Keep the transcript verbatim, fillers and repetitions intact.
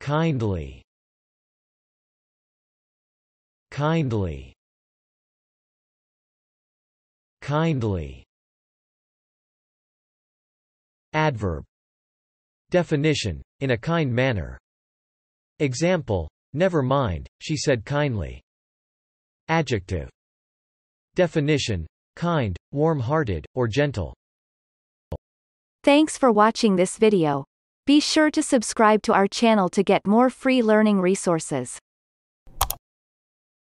kindly, kindly, kindly. Adverb. Definition: in a kind manner. Example: never mind, she said kindly. Adjective. Definition: kind, warm-hearted, or gentle. Thanks for watching this video. Be sure to subscribe to our channel to get more free learning resources.